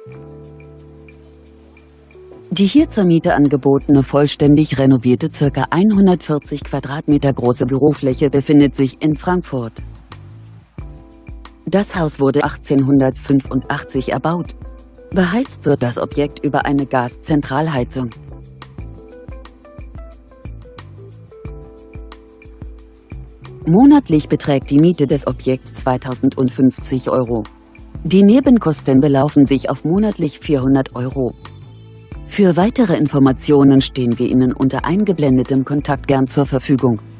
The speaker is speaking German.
Die hier zur Miete angebotene vollständig renovierte ca. 140 Quadratmeter große Bürofläche befindet sich in Frankfurt. Das Haus wurde 1885 erbaut. Beheizt wird das Objekt über eine Gaszentralheizung. Monatlich beträgt die Miete des Objekts 2050 €. Die Nebenkosten belaufen sich auf monatlich 400 €. Für weitere Informationen stehen wir Ihnen unter eingeblendetem Kontakt gern zur Verfügung.